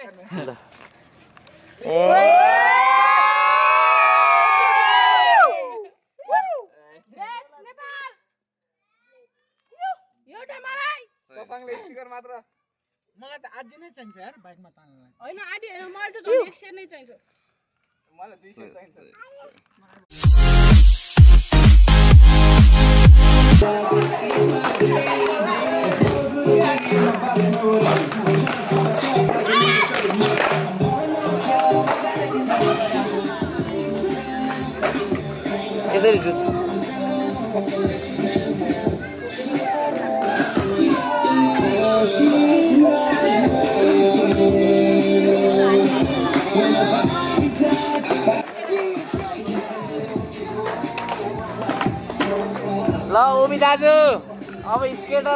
मलाई त आधी नै चाहिन्छ यार बाइकमा तान्नलाई हैन आधी मलाई त झन् 100 नै चाहिन्छ मलाई 200 चाहिन्छ यसरी जुत ल ओमी दाजु अब स्केटर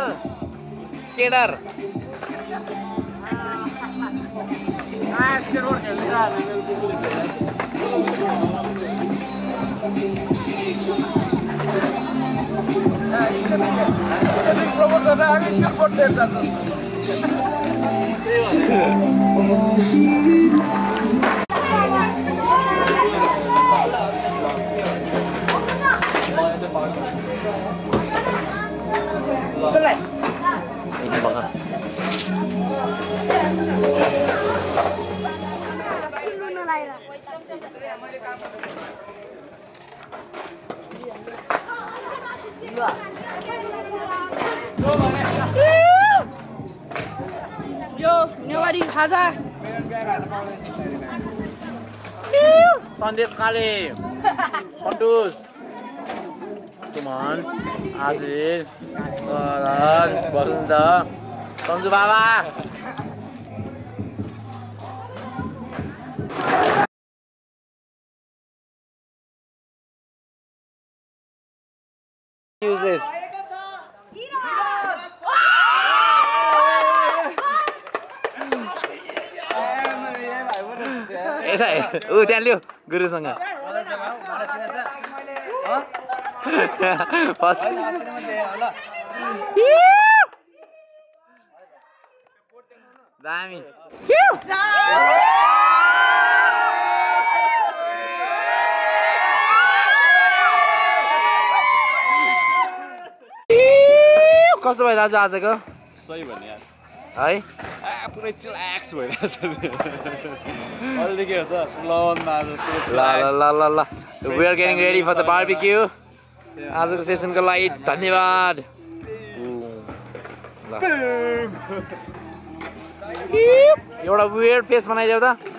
ini banget. यो नेवारी खाजा सन्देश काले सन्तोष सुमन आशिष करण वसन्त सन्जु बाबा use this ऊ त्यहाँ लियो गुरुसँग दामी कस्तो भयो दाजु आजको सही भन्ने यार है पुरै चिलाक्स भइरहेछ अलि के हो त लवनमा आज ल we are getting ready for the barbecue आजको सेसनको लागि धन्यवाद एउटा weird face बनाइदेऊ त